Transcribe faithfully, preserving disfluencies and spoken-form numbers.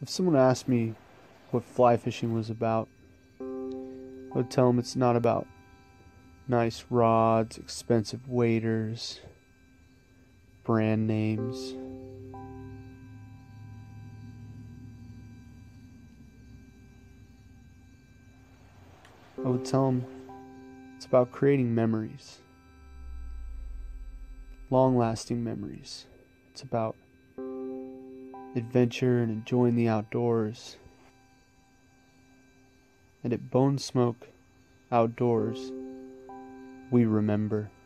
If someone asked me what fly fishing was about, I would tell them it's not about nice rods, expensive waders, brand names. I would tell them it's about creating memories, long-lasting memories. It's about adventure and enjoying the outdoors. And at Bonesmoke Outdoors, we remember.